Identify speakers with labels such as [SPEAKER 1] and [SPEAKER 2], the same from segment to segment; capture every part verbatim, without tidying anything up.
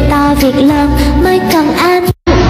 [SPEAKER 1] to việc lớn mới cần anh.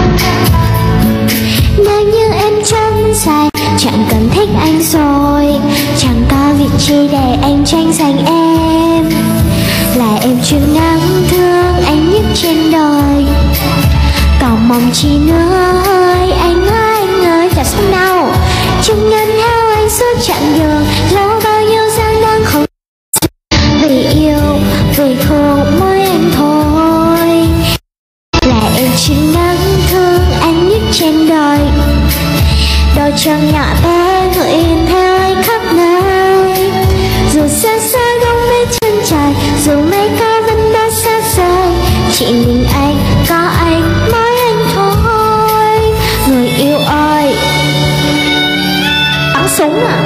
[SPEAKER 1] Nếu như em chân dài chẳng cần thích anh rồi, chẳng có việc chi để anh tranh giành em. Là em chưa ngắm thương anh nhất trên đời, còn mong chi nữa ơi anh ơi anh ơi. Chả sống đâu chung ngân theo anh suốt chặng đường, lâu bao nhiêu gian nan không vì yêu vì thương mỗi anh thôi. Là em chưa ngắm thương anh nhất trên đời, đôi chân nhỏ bé ngự yên theo anh khắp nơi. Dù xa xa không biết chân trời, dù mây cao vẫn đã xa rời, chỉ mình anh có anh mỗi anh thôi. Người yêu ơi, bắn súng à?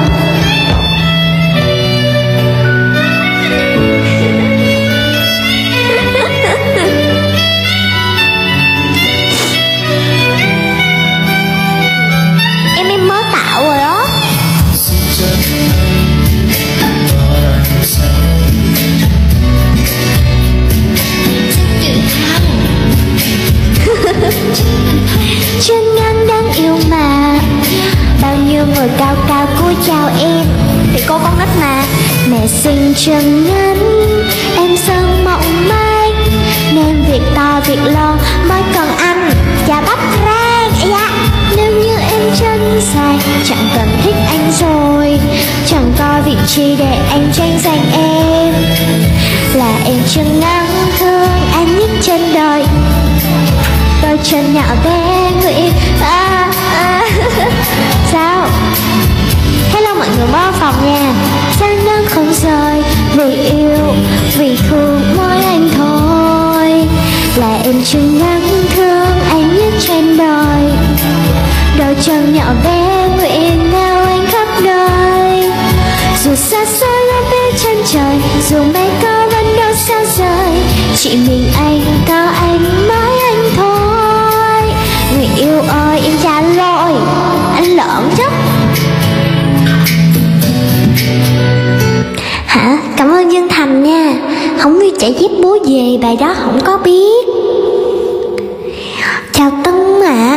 [SPEAKER 1] Em em mới tạo rồi đó. Chân ngân đáng yêu mà, bao nhiêu người cao cao cúi chào em, thì cô con nít mà. Mẹ sinh chân ngân, em sơn mộng manh, nên việc to việc lớn mới cần anh và bắp rang. Dạ. Nếu như em chân dài chẳng cần thích anh rồi, chẳng có việc chi để anh tranh giành em. Là em chân ngắn thương anh nhất trên đời, đôi chân nhỏ bé người à, à. Sao? Hello mọi người mới vào phòng nha. Gian nan không rời, vì yêu vì thương mỗi anh thôi. Là em chân ngắn thương anh nhất trên đời, đôi chân nhỏ bé nguyện theo anh khắp nơi. Dù xa xa không biết chân trời, dù mây cao vẫn đâu xa rời, chỉ mình anh có anh mỗi anh thôi. Người yêu ơi em trả lỗi, anh lợn chứ. Hả? Cảm ơn Dương Thành nha. Không biết chạy dép bố về, bài đó không có biết. Chào Tân ạ.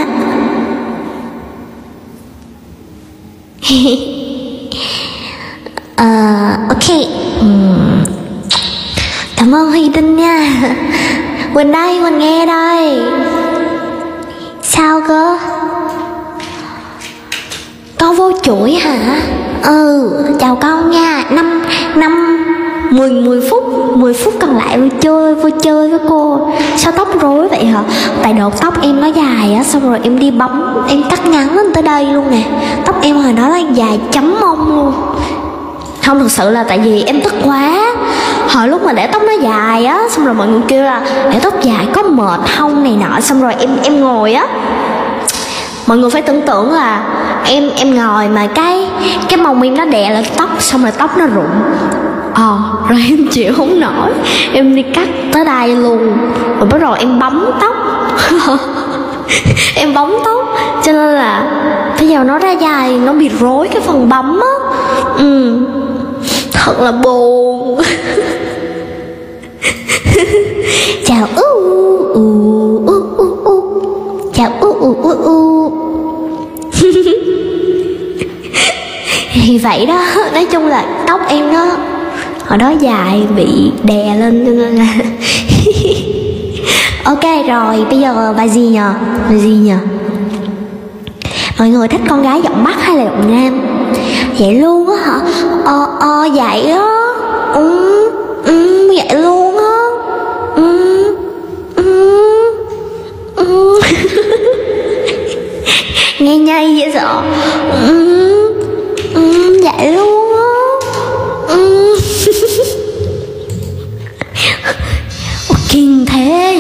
[SPEAKER 1] Ờ, uh, ok. uhm. Cảm ơn Huy Tinh nha. Quỳnh đây, Quỳnh nghe đây. Sao cơ? Con vô chuỗi hả? Ừ, chào con nha. Năm, năm, mười, mười phút, mười phút còn lại vui chơi, vui chơi với cô. Sao tóc rối vậy hả? Tại đợt tóc em nó dài á, xong rồi em đi bấm, em cắt ngắn lên tới đây luôn nè. Tóc em hồi đó là dài chấm mông luôn. Không, thực sự là tại vì em tức quá. Hồi lúc mà để tóc nó dài á, xong rồi mọi người kêu là để tóc dài có mệt không này nọ. Xong rồi em em ngồi á, mọi người phải tưởng tượng là em em ngồi mà cái cái mông em nó đè lên tóc, xong rồi tóc nó rụng. Ờ, rồi em chịu không nổi, em đi cắt tới đây luôn. Rồi bắt đầu em bấm tóc. Em bấm tóc, cho nên là bây giờ nó ra dài, nó bị rối cái phần bấm á. Ừ, thật là buồn. Chào u u u u u. Chào u u u u. Thì vậy đó, nói chung là tóc em nó hồi đó dài bị đè lên cho nên là ok rồi, bây giờ bài gì nhờ? Bài gì nhờ? Mọi người thích con gái giọng Bắc hay là giọng Nam? Vậy luôn á hả? Ờ, ờ vậy á. Ừ, ừ, vậy luôn á. Ừ, ừ, ừ. Nghe nhây vậy sợ. Ừ, ừ, vậy luôn á. Ừ. Ủa, kinh thế.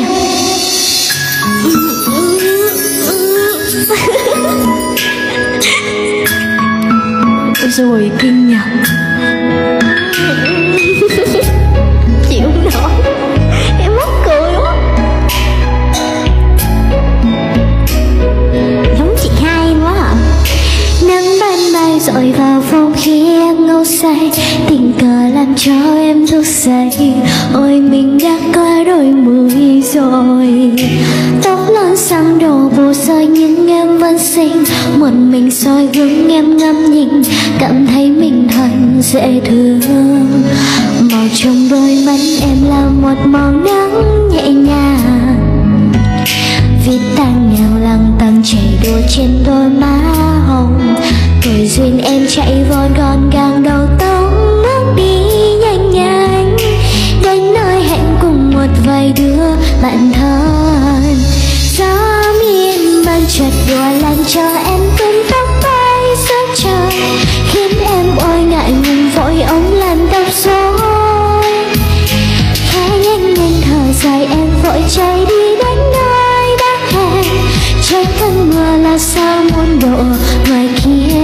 [SPEAKER 1] Rồi kinh nhỉ. Chịu không nổi, em mắc cười quá. Giống chị hai em quá hả? Nắng ban mai dội vào phòng khi em ngủ say, say, tình cờ làm cho em thức dậy. Ôi mình đã có đôi mươi rồi. Tóc lon xăng đổ bù rơi nhưng em vẫn xinh. Một mình soi gương em ngắm nhìn, cảm thấy mình thật dễ thương. Màu trong đôi mắt em là một màu nắng nhẹ nhàng, viết tang nghèo lăng tăng chảy đua trên đôi má hồng. Tuổi duyên em chạy vội gọn gàng đầu tóc bước đi nhanh nhanh, đến nơi hẹn cùng một vài đứa bạn thân. Gió miên man chợt đùa làm cho em tung tóc bay giữa trời, khiến em ôi ngại ngùng vội ống làm tóc rối. Khẽ nhanh nhanh thở dài em vội chạy đi đến nơi đã hẹn, tránh cơn mưa là sao muôn độ ngoài kia.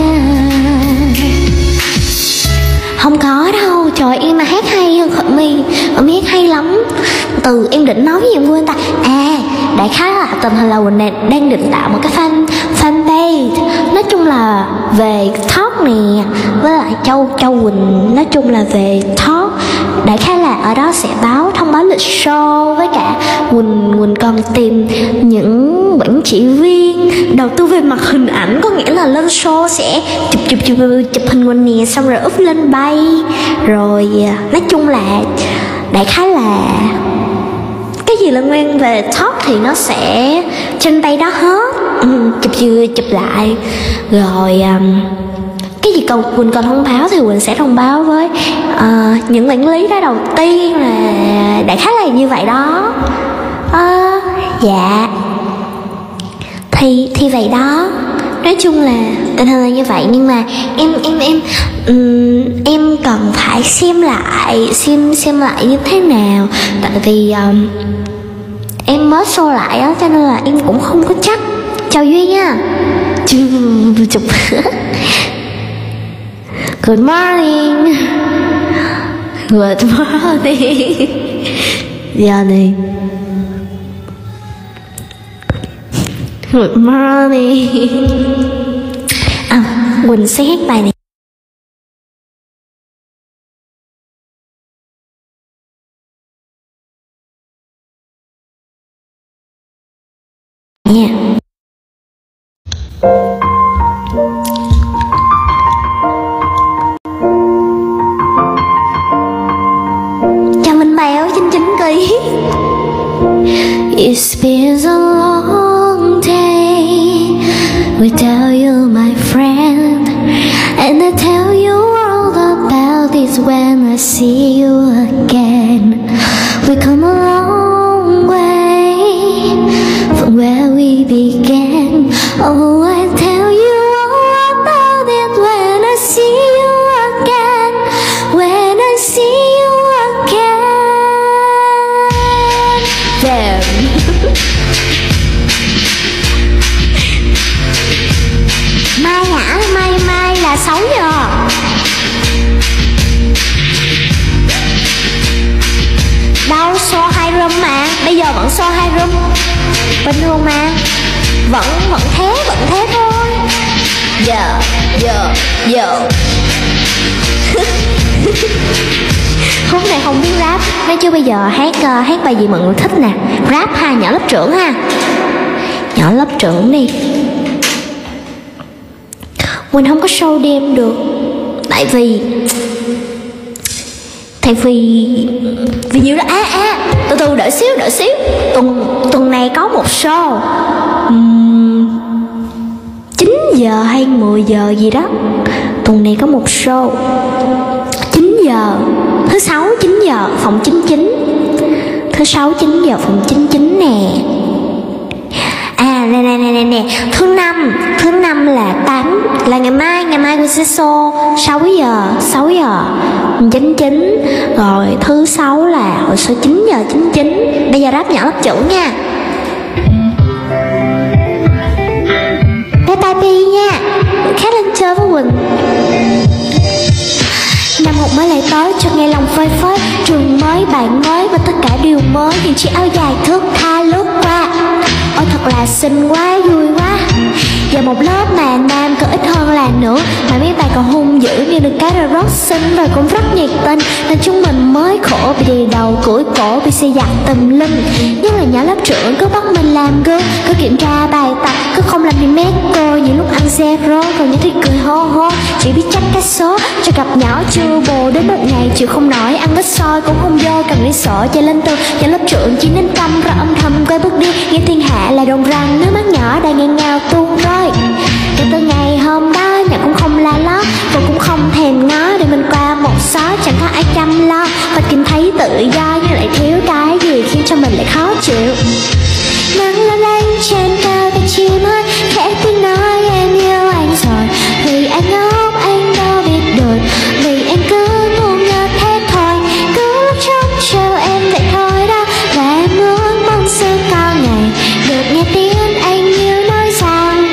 [SPEAKER 1] Không có đâu, trời em mà hát hay hơn Khởi My, em hát hay lắm. Từ em định nói với em quên ta. À, đại khái là tình hình là Quỳnh này đang định tạo một cái fan fanpage, nói chung là về talk nè, với lại Châu Châu Quỳnh nói chung là về talk. Đại khái là ở đó sẽ báo thông báo lịch show, với cả Quỳnh Quỳnh còn tìm những quản trị viên đầu tư về mặt hình ảnh, có nghĩa là lên show sẽ chụp chụp chụp chụp hình Quỳnh nè, xong rồi up lên bay, rồi nói chung là đại khái là cái gì liên quan về talk thì nó sẽ trên tay đó hết. Ừ, chụp chụp chụp lại rồi um, cái gì còn Quỳnh còn thông báo thì Quỳnh sẽ thông báo với uh, những quản lý đó. Đầu tiên là đại khái là như vậy đó. Uh, dạ thì thì vậy đó, nói chung là tình hình là như vậy. Nhưng mà em em em um, em cần phải xem lại xem xem lại như thế nào, tại vì um, em mới show lại á, cho nên là em cũng không có chắc. Chào Duy nha. Chụp Good morning. Good morning. Giờ này Good morning. À, Quỳnh sẽ hát bài này. Yeah. Chào Minh Bèo chín chín ký. It's been a long day without you, my friend, and I tell you all about this when I see you again. We come a long way from where we began. Oh, I tell you all about it when I see you again. When I see you again. Damn. Mai hả? Mai mai là sáu giờ. Đâu, show hai room mà. Bây giờ vẫn show hai room bình thường mà. Vẫn, vẫn thế, vẫn thế thôi. Giờ, giờ, giờ. Hôm nay không biết rap. Nói chứ bây giờ hát uh, hát bài gì mọi người thích nè. Rap ha, nhỏ lớp trưởng ha. Nhỏ lớp trưởng đi. Mình không có show đêm được. Tại vì Tại vì Vì nhiều đó. À à Từ từ đợi xíu đợi xíu Tuần tuần này có một show uhm, chín giờ hay mười giờ gì đó. Tuần này có một show chín giờ. Thứ sáu chín giờ phòng chín chín. Thứ sáu chín giờ phòng chín chín nè. À nè nè nè nè nè Thứ năm Thứ năm là tám. Là ngày mai. Ngày mai của sẽ show sáu giờ sáu giờ chín chín. Rồi thứ sáu là hồi số chín giờ chín chín. Bây giờ rap nhỏ lớp trưởng nha. Bye bye Pi nha. Khác lên chơi với Quỳnh. Năm học mới lại tới cho nghe lòng phơi phới. Trường mới, bạn mới và tất cả đều mới. Những chiếc áo dài thước tha lướt qua. Ôi thật là xinh quá, vui quá. Giờ một lớp mà nam có ít hơn hơn là nữa. Mà mấy bạn còn hung dữ như được cái rồi rất xinh và cũng rất nhiệt tình, nên chúng mình mới khổ bị đè đầu cưỡi cổ, bị xe giặt tùm lum. Nhất là nhỏ lớp trưởng cứ bắt mình làm gương, cứ kiểm tra bài tập, cứ không làm đi mét cô. Những lúc ăn zero còn nhớ thì cười hô hô, chỉ biết trách cái số cho cặp nhỏ chưa bồ. Đến một ngày chịu không nổi ăn vết soi cũng không vô, cần đi sổ chạy lên tường. Nhỏ lớp trưởng chỉ nên câm rồi âm thầm quay bước đi, nghe thiên hạ là đồn rằng nước mắt nhỏ đang nghẹn ngào tuôn rơi. Kể từ ngày hôm đó nhỏ cũng không la lót, cô cũng không thèm ngó để mình qua một xó chẳng có ai chăm lo. Và kinh thấy tự do nhưng lại thiếu cái gì khiến cho mình lại khó chịu. Nắng lấp lánh trên cao và chim hót khẽ tiếng nói em yêu anh rồi. Vì anh ngốc anh đâu biết được, vì anh cứ ngu ngơ thế thôi, cứ lúc trông chờ em vậy thôi đó. Và em muốn mong sớm có ngày được nghe tiếng anh yêu nói rằng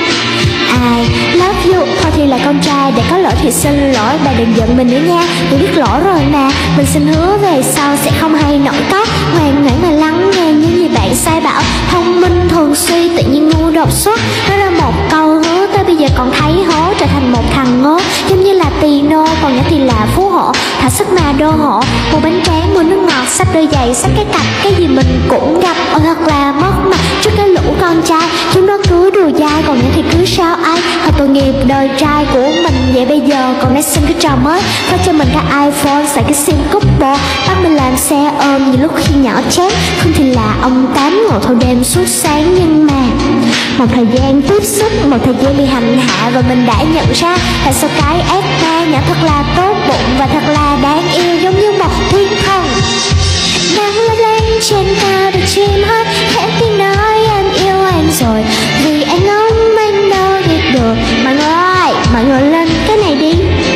[SPEAKER 1] I love you. Thôi thì là con trai để có lỗi thì xin lỗi, bà đừng giận mình nữa nha, tôi biết lỗi rồi mà. Mình xin hứa về sau sẽ không hay nổi có, ngoan ngoãn mà lắng nghe những gì bạn sai bảo. Thông minh thường suy tự nhiên ngu đột xuất, đó là một câu hứa tới bây giờ còn thấy hố, trở thành một thằng ngố giống như là Tino, còn nhỏ thì là Phú Hộ, thả sức mà đô hộ. Mua bánh tráng mua nước ngọt, xách đôi giày xách cái cặp, cái gì mình cũng gặp. Ôi thật là mất mặt trước cái lũ con trai, chúng nó cứ đùa dai còn nhỏ thì cứ sao ai. Thật tội nghiệp đời trai của mình vậy bây giờ còn đang xin cái trò mới, phát cho mình cái iPhone xài cái sim couple, bắt mình làm xe ôm những lúc khi nhỏ chán. Không thì là ông Tám ngồi thâu đêm suốt sáng, nhưng mà một thời gian tiếp xúc, một thời gian bị hành hạ và mình đã nhận ra tại sao cái ép ma nhỏ thật là tốt bụng và thật là đáng yêu, giống như một thiên thần. Nắng lấp lánh trên cao được chim hót khẽ tiếng nói em yêu anh rồi. Vì anh ngốc anh đâu biết được. Mọi người ơi, mọi người lên cái này đi,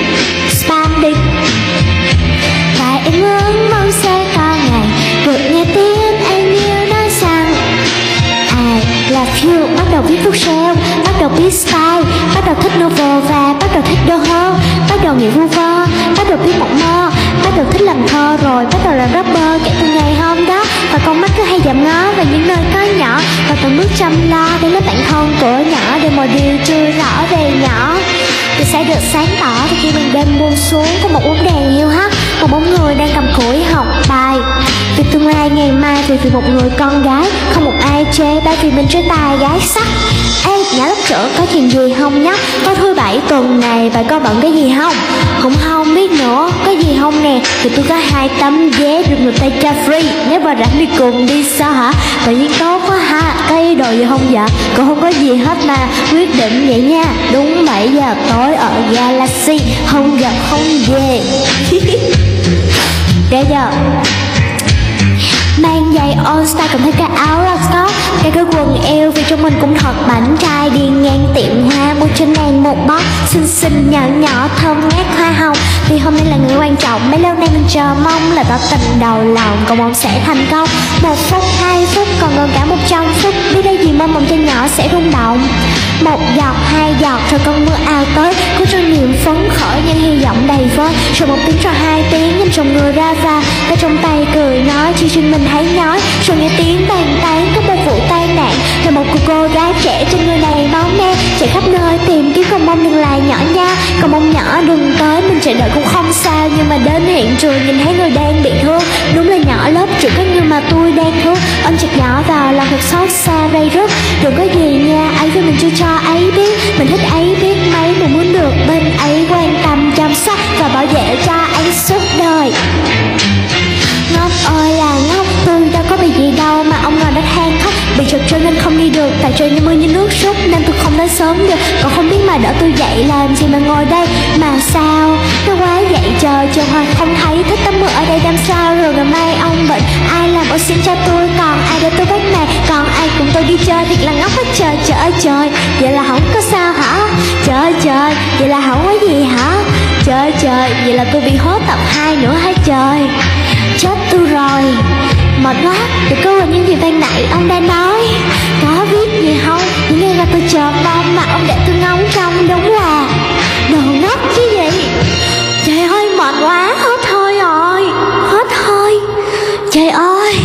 [SPEAKER 1] spam đi. Và em muốn mong sẽ có ngày được nghe tiếng anh yêu nói rằng I love you. Bắt đầu viết phút sao, bắt đầu biết style, bắt đầu thích novel và bắt đầu thích đô hô, bắt đầu nghĩ vu vơ, bắt đầu biết mộng mơ, bắt đầu thích làm thơ, rồi bắt đầu làm rapper. Kể từ ngày hôm đó và con mắt cứ hay dạm ngó vào những nơi có nhỏ, và từng bước chăm lo đến lớp bạn thân của nhỏ, để mọi điều chưa rõ về nhỏ thì sẽ được sáng tỏ. Thì khi màn đêm buông xuống có một bóng đèn hiu hắt, một bóng người đang cầm củi học bài. Vì tương lai ngày mai, vì vì một người con gái, không một ai chê ba vì mình chơi tài gái sắc. Ê, nhỏ lớp trưởng có chuyện gì không nhóc? Có thứ bảy tuần này bà có bận cái gì không? Cũng không biết nữa, có gì không nè? Thì tôi có hai tấm vé được người ta cho free, nếu bà rảnh đi cùng đi sao hả? Tự nhiên tốt quá ha, có ý đồ gì không vậy? Cũng không có gì hết mà, quyết định vậy nha. Đúng bảy giờ tối ở Galaxy, không gặp không về. Để giờ mang giày All Star cùng với cái áo Rockstar, cái cái quần eo vì trong mình cũng thật bảnh trai. Đi ngang tiệm hoa mua cho nàng một bó xinh xinh nhỏ nhỏ thơm ngát hoa hồng. Vì hôm nay là người quan trọng, mấy lâu nay mình chờ mong là tỏ tình đầu lòng, cầu mong sẽ thành công. Một phút, hai phút, còn gần cả một trăm phút, biết đây gì mong mong cho nhỏ sẽ rung động. Một giọt, hai giọt, rồi cơn mưa ào tới, có trong niềm phấn khởi nhưng hy vọng đầy vơi. Rồi một tiếng, rồi hai tiếng, nhìn chồng người ra vào, tay trong tay cười nói chỉ riêng mình thấy nhói. Rồi nghe tiếng tàn tán có một vụ tai nạn, rồi một cô cô gái trẻ trên người này máu me, chạy khắp nơi tìm kiếm cầu mong đừng lại nhỏ nha, cầu mong nhỏ đừng tới. Mình chờ đợi cũng không sao, nhưng mà đến hiện trường nhìn thấy người đang bị thương. Đúng là nhỏ lớp trưởng có như mà tôi đang thương. Ôm chặt nhỏ vào lòng thật xót xa đây rất. Đừng có gì nha, ấy với mình chưa cho ấy biết, mình thích ấy biết mấy, mình muốn được bên ấy quan tâm chăm sóc và bảo vệ cho ấy suốt đời. Ngốc ơi là ngốc, tôi đâu có bị gì đâu mà ông ngồi đã than khóc. Bị trật cho nên không đi được, tại trời như mưa như nước rút nên tôi không đến sớm được. Còn không biết mà đỡ tôi dậy làm gì mà ngồi đây mà sao nó quá dậy trời chờ hoài không thấy. Thích tắm mưa ở đây đâm sao, rồi ngày mai ông bệnh ai làm ô xin cho tôi, còn ai để tôi bắt nạt, còn ai cùng tôi đi chơi. Thiệt là ngốc hết trời, trời ơi trời, vậy là không có sao hả? Trời ơi trời, vậy là không có gì hả? Trời ơi trời, vậy là tôi bị hốt tập hai nữa hả trời? Chết tôi rồi, mệt quá. Để cô là những gì ban nãy ông đã nói, có viết gì không? Những ngày là tôi chờ mong mà ông để tôi ngóng trong, đúng là đồ ngốc chứ gì. Trời ơi mệt quá, hết hơi rồi, hết hơi. Trời ơi,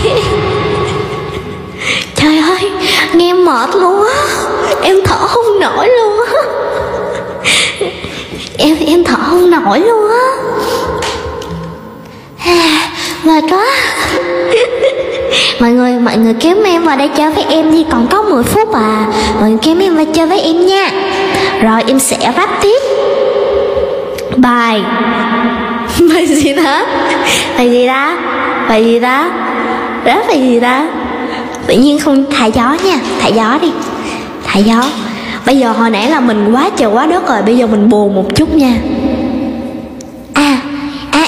[SPEAKER 1] trời ơi, nghe mệt luôn á, em thở không nổi luôn á. em thở không nổi luôn á. Mệt quá. Mọi người, mọi người kéo em vào đây chơi với em đi, còn có mười phút à. Mọi người kéo em vào chơi với em nha. Rồi em sẽ rap tiếp. Bài Bài gì đó? Bài gì đó? Bài gì đó? Rap bài gì đó? Tự nhiên không thả gió nha. Thả gió đi. Thả gió. Bây giờ hồi nãy là mình quá trời quá đất rồi. Bây giờ mình buồn một chút nha. À À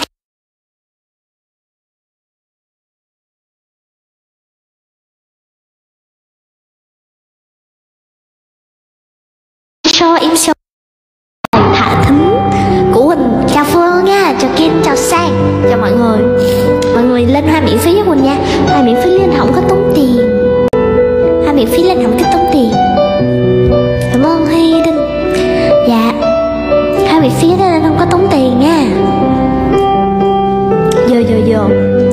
[SPEAKER 1] Show em show Thả Thính của Quỳnh. Chào Phương nha. Chào Kim, chào Sang. Chào mọi người. Mọi người lên hoa miễn phí với Quỳnh nha. Hoa miễn phí lên không có tốn tiền. Hoa miễn phí lên không có tốn tiền. Cảm ơn Huy Đinh. Dạ, hoa miễn phí lên không có tốn tiền nha. Vô vô vô.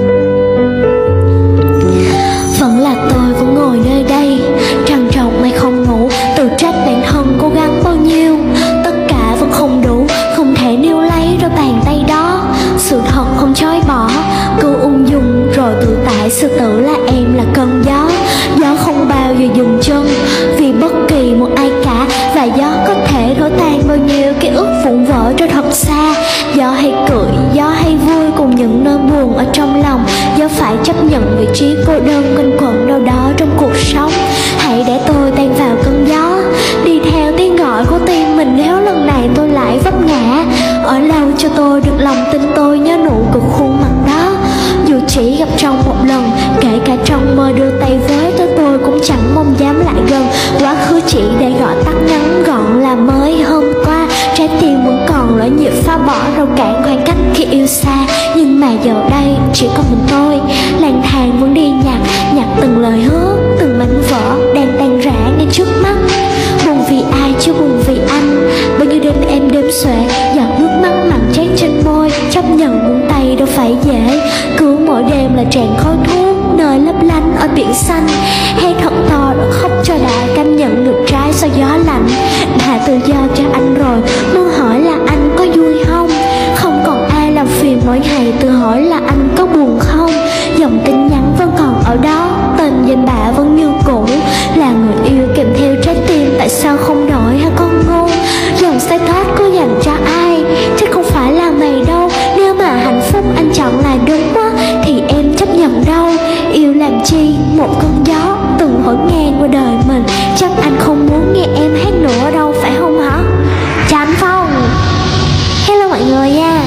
[SPEAKER 1] Vẫn là tôi vẫn ngồi nơi đây, trằn trọc mày không ngủ, tự trách bản thân cố gắng bao nhiêu. Tất cả vẫn không đủ, không thể níu lấy đôi bàn tay đó. Sự thật không chối bỏ, cứ ung dung rồi tự tại sự tự là em là cơn gió. Gió không bao giờ dừng chân vì bất kỳ một ai cả, và gió có thể thổi tan bao nhiêu ký ức vụn vỡ cho thật xa. Gió hay cười, gió hay vui cùng những nỗi buồn ở trong lòng. Gió phải chấp nhận vị trí cô đơn quanh quẩn đâu đó trong cuộc sống. Hãy để tôi tan vào cơn gió, đi theo tiếng gọi của tim mình nếu lần này tôi lại vấp ngã. Ở lâu cho tôi được lòng tin tôi nhớ nụ cười khuôn mặt đó. Dù chỉ gặp trong một lần, kể cả trong mơ đưa tay với tới tôi cũng chẳng mong dám lại gần. Quá khứ chỉ để gọi tắt ngắn gọn là mới hôm qua. Trái tim vẫn còn lỡ nhịp phá bỏ rào cản khoảng cách khi yêu xa. Nhưng mà giờ đây chỉ có mình tôi lang thang vẫn đi nhặt, nhặt từng lời hứa, từng mảnh vỡ đang tan rã ngay trước mắt. Buồn vì ai chứ buồn vì anh. Bao nhiêu đêm em đếm xuể, giọt nước mắt mặn chát trên môi. Chấp nhận buông tay đâu phải dễ, cứ mỗi đêm là tràn khói thuốc nơi lấp lánh ở biển xanh. Hay thật to đã khóc cho đã cảm nhận được trái sau gió lạnh. Đã tự do cho anh rồi, muốn hỏi là anh có vui không? Không còn ai làm phiền mỗi ngày tự hỏi là anh có buồn không? Dòng tin nhắn vẫn còn ở đó, tên danh bạ vẫn như cũ. Là người yêu kèm theo trái tim, tại sao không đổi hả con ngu? Dòng status có dành cho ai? Chắc không phải là mày đâu. Nếu mà hạnh phúc anh chọn là đúng á, thì em chấp nhận đâu. Yêu làm chi một cơn gió từng thổi ngang qua đời mình. Chắc anh không muốn nghe em hát nữa đâu, phải không hả? Chào anh Phong. Hello mọi người nha.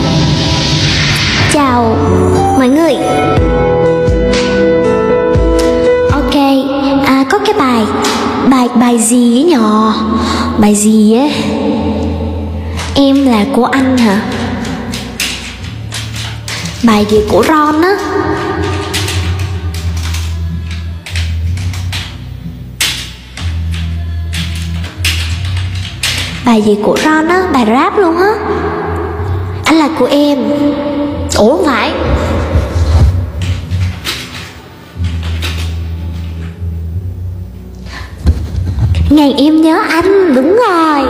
[SPEAKER 1] Chào mọi người. Ok, à, có cái bài Bài bài gì ấy nhỏ? Bài gì ấy? Em là của anh hả? Bài gì của Ron á? Bài gì của Ron á? Bài rap luôn á. Anh là của em. Ủa không phải. Ngày em nhớ anh, đúng rồi.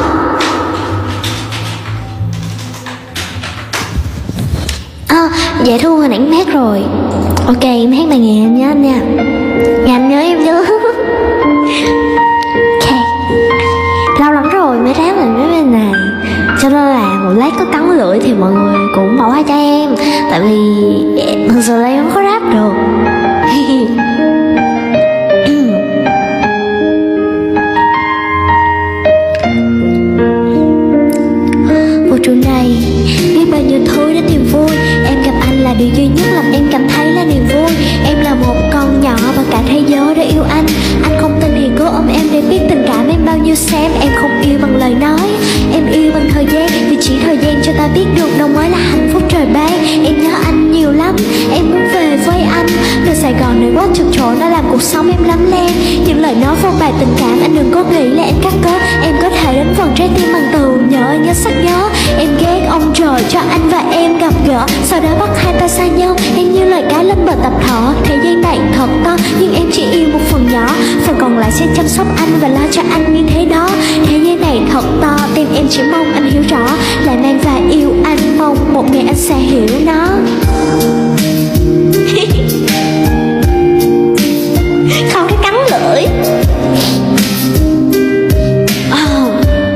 [SPEAKER 1] À, dạ Thu hồi nãy em hát rồi. Ok, em hát bài Ngày Em Nhớ Anh nha. Ngày anh nhớ em nhớ. Ok, lâu lắm rồi mới rap lại mấy bên này, cho nên là một lát có cắn lưỡi thì mọi người cũng bỏ qua cho em. Tại vì thực sự là em không có rap được. Vũ trụ này biết bao nhiêu thứ để tìm vui. Em gặp anh là điều duy nhất làm em cảm thấy là niềm vui. Em là một con nhỏ và cả thế giới để yêu anh. Anh không tin thì cứ ôm em để biết tình cảm em bao nhiêu xem. Em không yêu bằng lời nói, em yêu bằng thời gian. Vì chỉ thời gian cho ta biết được đâu mới là hạnh phúc trời ban. Em nhớ anh nhiều lắm, em muốn về với anh. Nơi Sài Gòn này quá chật chội, nó làm cuộc sống em lắm le. Những lời nói vô bài tình cảm anh đừng có nghĩ là em cắt kết. Em có thể đánh vần trái tim bằng từ nhớ nhớ sắc nhớ. Em ghét ông trời cho anh và em gặp gỡ, sau đó bắt hai ta xa nhau. Em như lời cá lên bờ tập thở. Thời gian này thật to nhưng em chỉ yêu một phần nhỏ, phần còn lại sẽ chăm sóc anh và lo cho anh như thế đó. Thế gian này này thật to, tim em chỉ mong anh hiểu rõ. Lại mang và yêu anh, mong một ngày anh sẽ hiểu nó. Không cái cắn lưỡi. Oh.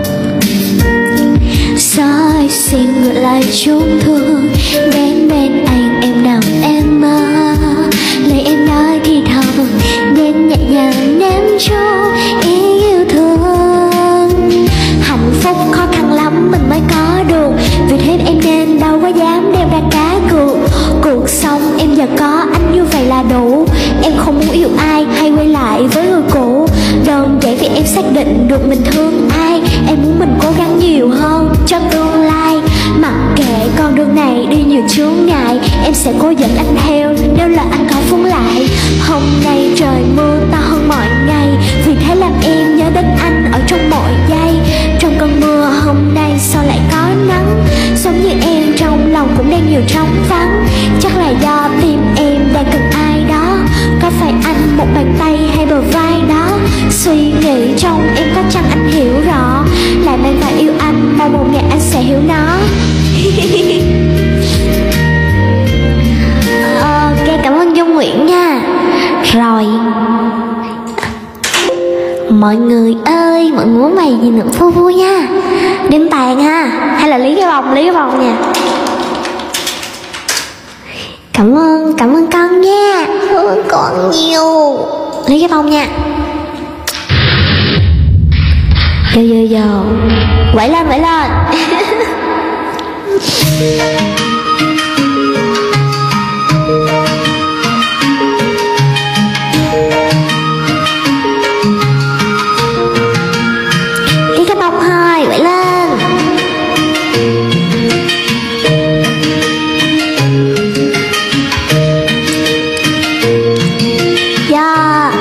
[SPEAKER 1] Rồi xin ngược lại chung thương, đến bên anh em nằm em mơ. Lời em nói thì thầm, nên nhẹ nhàng ném cho ý yêu thương. Hạnh phúc khó khăn lắm mình mới có được, vì thế em nên đâu có dám đem ra cá cược. Cuộc sống em giờ có anh như vậy là đủ. Em không muốn yêu ai hay quay lại với người cũ. Đơn giản vì em xác định được mình thương ai. Em muốn mình cố gắng nhiều hơn cho tương lai. Mặc kệ con đường này đi nhiều chướng ngại, em sẽ cố dẫn anh theo nếu là anh có phóng lại. Hôm nay trời mưa to hơn mọi ngày, vì thế làm em nhớ đến anh ở trong mọi giây. Trong cơn mưa hôm nay sao lại có nắng, giống như em trong lòng cũng đang nhiều trống vắng. Chắc là do tim em đang cần ai đó, có phải anh một bàn tay hay bờ vai đó. Suy nghĩ trong em có chăng anh hiểu rõ, lại mang và yêu anh, mong một ngày anh sẽ hiểu nó. Ok, cảm ơn Dung Nguyễn nha. Rồi mọi người ơi, mọi người muốn bài gì nữa vui vui nha. Đêm tàn ha, hay là lý cái vòng, lý cái vòng nha. Cảm ơn, cảm ơn con nha. Cảm ơn con nhiều. Lý cái vòng nha. Vô vô vô. Quẩy lên, quẩy lên. Lý cái bông hơi, quẩy lên. Yeah.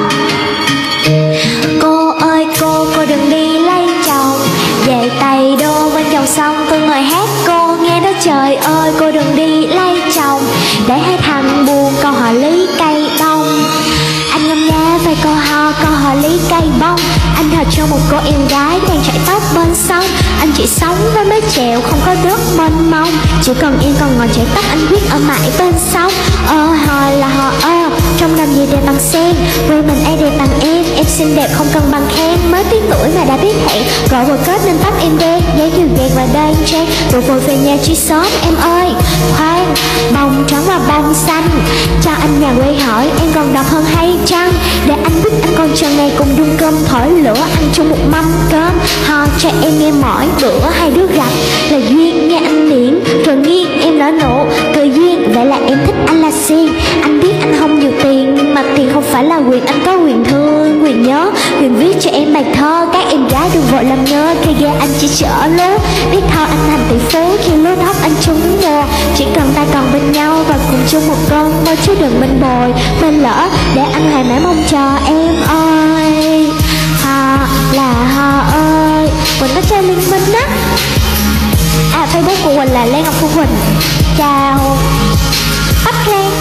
[SPEAKER 1] Cô ơi cô, cô đừng đi lấy chồng, về tay đô bên dòng sông tôi ngồi hát cô nghe đó. Trời ơi cô đừng đi lấy chồng, để hai thằng buồn câu hỏi lý cây bông. Anh ngâm nga về câu hò, câu hỏi lý cây bông. Anh thật cho một cô em gái đang chạy tóc bên sông. Anh chỉ sống với mái chèo không có đất mênh mông, chỉ cần em còn ngồi chạy tóc anh quyết ở mãi bên sông. Ờ hò là hò ơ, trong làm gì đẹp bằng sen, quê mình ai đẹp bằng em. Em xinh đẹp không cần bằng khen, mới tiếng tuổi mà đã biết hẹn. Gọi vừa kết nên tóc em đen, giấy dường gạt và đơn trang. Rồi vội về nhà chỉ sớm em ơi. Khoan, bông trắng và bông xanh, cho anh nhà quê hỏi em còn độc hơn hay chăng. Để anh biết anh còn chờ ngày cùng dung cơm thổi lửa ăn chung một mâm cơm. Ho cho em nghe mỏi bữa hai đứa gặp là duyên nghe anh miễn, rồi nghiêng em nở nụ cười duyên. Vậy là em thích anh là xiên. Anh biết anh không nhiều tiền, nhưng mà tiền không phải là quyền. Anh có quyền thương, quyền nhớ, quyền viết cho em bài thơ. Các em gái đừng vội làm ngơ, cây ghe anh chỉ chở lúa. Biết thơ anh thành tỷ phú khi lúa thóc anh trúng mùa. Chỉ cần ta còn bên nhau và cùng chung một cơn mơ, chứ đừng bên bồi bên lỡ, để anh hoài mãi mong chờ em ơi. Họ là họ ơi, Quỳnh có chơi liên minh á. À Facebook của Quỳnh là Lê Ngọc Phương Quỳnh. Chào Bắc Lan.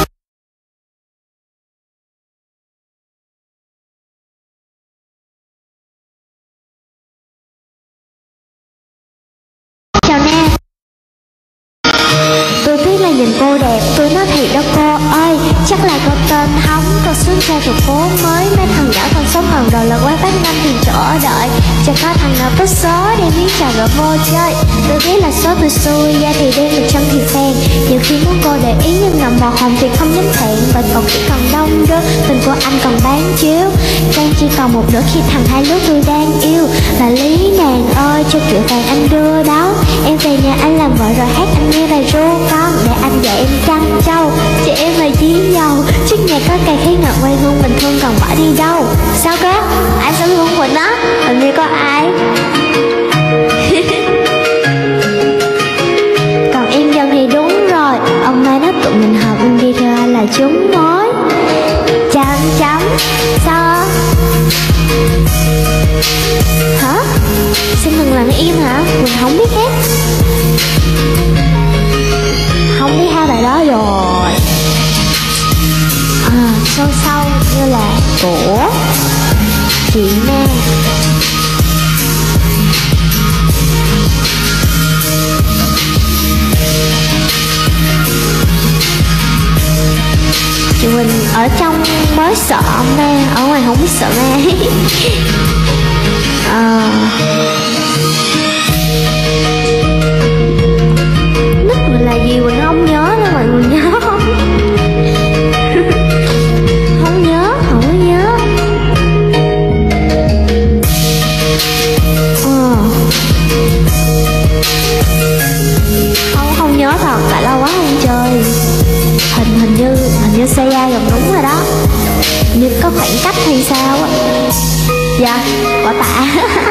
[SPEAKER 1] Chào Nam. Tôi biết là nhìn cô đẹp, tôi nói thiệt đó cô ơi. Chắc là cô tên Hóng, cô xuống ra từ phố mới. Mấy thằng nhỏ còn sống gần rồi là quá bác năm tiền chỗ ở đợi. Chẳng có thằng nào có số đem miếng trà rồi vô chơi. Tôi biết là số tôi xui, da thì đen mà chân thì phèn. Nhiều khi muốn cô để ý nhưng ngầm màu hồng thì không dám thẹn. Và còn chỉ còn đông đứa, tình của anh còn bán chiếu. Đang chỉ còn một nửa khi thằng hai lứa tôi đang yêu. Là Lý nàng ơi, cho kiểu vàng anh đưa đó. Em về nhà anh làm vợ rồi hát anh nghe bài ru con. Để anh dạy em chăn trâu, chị em là dí dầu. Trước nhà có cây khí ngọt quay hương mình thương còn bỏ đi đâu. Sao cơ? Ai sẽ hương Quỳnh á? Hình như có ai. Còn em dần thì đúng rồi. Ông mai nói tụi mình hợp mình đi theo anh là chúng mối. Chấm chấm. Sao? Hả? Xin đừng làm im hả? Mình không biết hết. Không biết hai bài đó rồi. À, sâu sâu như là của chị Nam. trong mới sợ ma, ở ngoài không biết sợ ma. À, nick mình là gì mình không nhớ nữa, mọi người nhớ không? Không nhớ, không có nhớ. À, không không nhớ thật, tại lâu quá không chơi. Hình hình như hình như xe ra gần đúng rồi đó, như có khoảng cách hay sao á. Dạ quả tạ.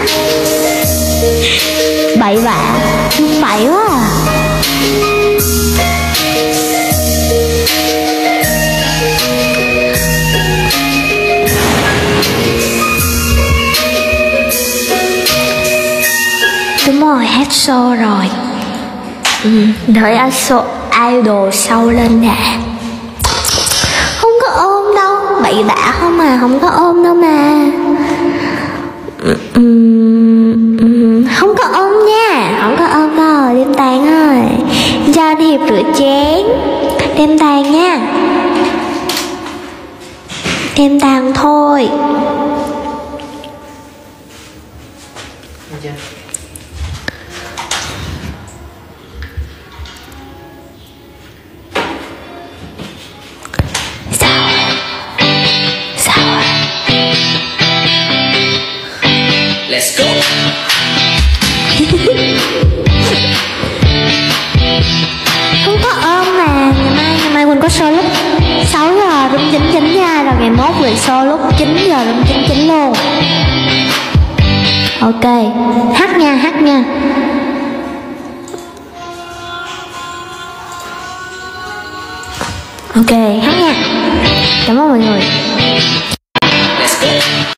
[SPEAKER 1] Bậy bạ, bậy quá à. Đúng rồi, hát show rồi. Ừ, đợi show idol sau lên nè. Không có ôm đâu, bậy bạ không à, không có ôm đâu mà. Uhm, không có ôm nha, không có ôm đâu. Đem tàn thôi, cho anh Hiệp rửa chén. Đem tàn nha, đem tàn thôi.
[SPEAKER 2] Let's go.
[SPEAKER 1] Không có ôm mà. Ngày mai, ngày mai Quỳnh có show lúc sáu giờ đúng chín chín nha. Rồi ngày mốt Quỳnh show lúc chín giờ đúng chín chín luôn. Ok, hát nha, hát nha. Ok, hát nha. Cảm ơn mọi người.
[SPEAKER 2] Let's go.